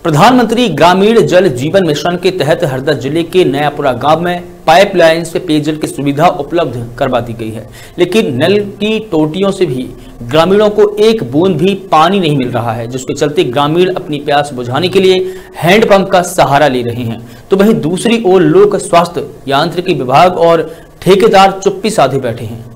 प्रधानमंत्री ग्रामीण जल जीवन मिशन के तहत हरदा जिले के नयापुरा गांव में पाइपलाइन से पेयजल की सुविधा उपलब्ध करवा दी गई है, लेकिन नल की टोटियों से भी ग्रामीणों को एक बूंद भी पानी नहीं मिल रहा है, जिसके चलते ग्रामीण अपनी प्यास बुझाने के लिए हैंडपंप का सहारा ले रहे हैं। तो वहीं दूसरी ओर लोक स्वास्थ्य यांत्रिकी विभाग और ठेकेदार चुप्पी साधे बैठे हैं।